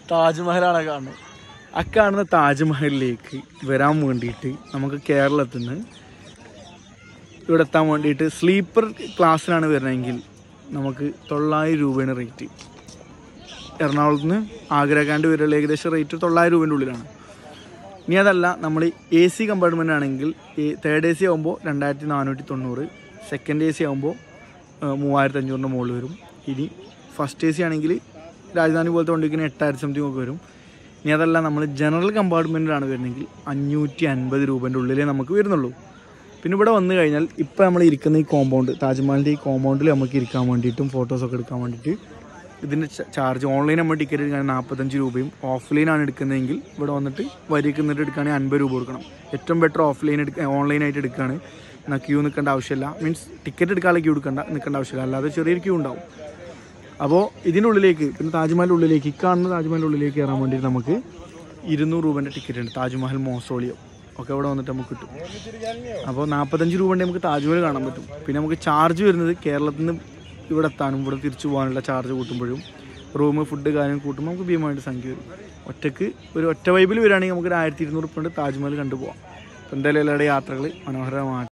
താജ്മഹലാണ് കാണുന്നത്. അക്കാണുന്ന താജ്മഹലിലേക്ക് വരാൻ വേണ്ടിയിട്ട് നമുക്ക് കേരളത്തിൽ നിന്ന് ഇവിടെ എത്താൻ വേണ്ടിയിട്ട് സ്ലീപ്പർ ക്ലാസ്സിലാണ് വരുന്നതെങ്കിൽ നമുക്ക് 900 രൂപയാണ് റേറ്റ്. എറണാകുളത്ത് നിന്ന് ആഗ്രഹക്കാണ്ട് വരെയുള്ള ഏകദേശം റേറ്റ് 900 രൂപേൻ്റെ ഉള്ളിലാണ്. ഇനി അതല്ല നമ്മൾ AC കമ്പാർട്ട്മെൻ്റ് ആണെങ്കിൽ തേർഡ് AC ആകുമ്പോൾ 2490, സെക്കൻഡ് AC ആകുമ്പോൾ 3500 മുകളിൽ വരും. ഇനി ഫസ്റ്റ് AC ആണെങ്കിൽ രാജധാനി പോലത്തെ വണ്ടിക്ക് 8000 സംതിങ് ഒക്കെ വരും. ഇനി അതല്ല നമ്മൾ ജനറൽ കമ്പാർട്ട്മെൻറ്റിലാണ് വരുന്നതെങ്കിൽ 550 രൂപേൻ്റെ ഉള്ളിലേ നമുക്ക് വരുന്നുള്ളൂ. പിന്നെ ഇവിടെ വന്നു കഴിഞ്ഞാൽ ഇപ്പോൾ നമ്മൾ ഇരിക്കുന്ന ഈ കോമ്പൗണ്ട്, താജ്മഹലിൻ്റെ ഈ കോമ്പൗണ്ടിൽ നമുക്ക് ഇരിക്കാൻ വേണ്ടിയിട്ടും ഫോട്ടോസൊക്കെ എടുക്കാൻ വേണ്ടിയിട്ട് ഇതിൻ്റെ ചാർജ് ഓൺലൈൻ നമ്മൾ ടിക്കറ്റ് എടുക്കാൻ 45 രൂപയും, ഓഫ്ലൈനാണ് എടുക്കുന്നതെങ്കിൽ ഇവിടെ വന്നിട്ട് വരിക്ക് നിന്നിട്ട് എടുക്കുകയാണെങ്കിൽ 50 രൂപ കൊടുക്കണം. ഏറ്റവും ബെറ്റർ ഓൺലൈനായിട്ട് എടുക്കുകയാണ്. എന്നാൽ ക്യൂ നിൽക്കേണ്ട ആവശ്യമില്ല. മീൻസ് ടിക്കറ്റ് എടുക്കാനുള്ള ക്യൂ നിൽക്കേണ്ട ആവശ്യമില്ല, അല്ലാതെ ചെറിയൊരു ക്യൂ ഉണ്ടാവും. അപ്പോൾ ഇതിനുള്ളിലേക്ക്, പിന്നെ താജ്മഹലിൻ്റെ ഉള്ളിലേക്ക്, ഇക്കാണുന്ന താജ്മഹലിൻ്റെ ഉള്ളിലേക്ക് കയറാൻ വേണ്ടിയിട്ട് നമുക്ക് 200 രൂപേൻ്റെ ടിക്കറ്റ് ഉണ്ട്. താജ്മഹൽ മൗസോളിയം ഒക്കെ ഇവിടെ വന്നിട്ട് നമുക്ക് കിട്ടും. അപ്പോൾ 45 രൂപേൻ്റെ നമുക്ക് താജ്മഹൽ കാണാൻ പറ്റും. പിന്നെ നമുക്ക് ചാർജ് വരുന്നത് കേരളത്തിൽ നിന്ന് ഇവിടെ എത്താനും ഇവിടെ തിരിച്ചു പോകാനുള്ള ചാർജ് കൂട്ടുമ്പോഴും റൂം, ഫുഡ് കാര്യം കൂട്ടുമ്പോൾ നമുക്ക് ഭീമമായിട്ട് സംഖ്യ വരും. ഒറ്റ വൈബിൽ വരികയാണെങ്കിൽ നമുക്ക് 1200 റുപ്യ കൊണ്ട് താജ്മഹൽ കണ്ടുപോകാം. അപ്പോൾ എന്തായാലും എല്ലാവരുടെ യാത്രകൾ മനോഹരമാണ്.